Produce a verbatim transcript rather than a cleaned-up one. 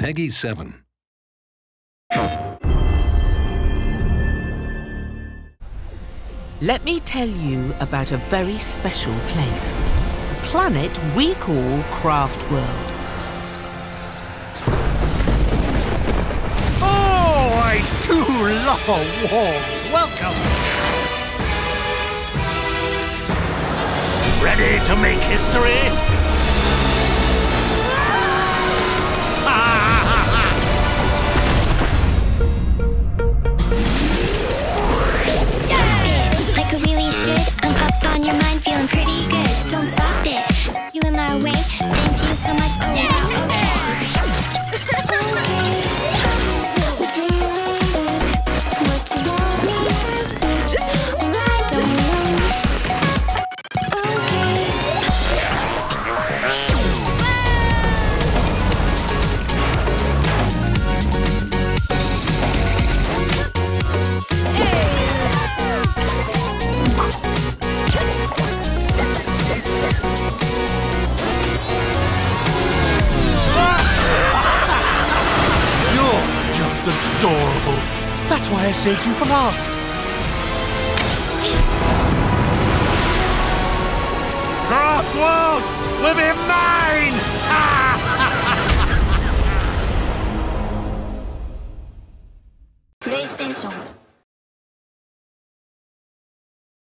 Peggy seven. Let me tell you about a very special place. A planet we call Craftworld. Oh, I do love a warm welcome! Ready to make history? Like I really should. I'm up on your mind, feeling pretty good. Don't stop it. You in my way. Thank you so much. Oh, wow, adorable. That's why I saved you for last. Craftworld will be mine!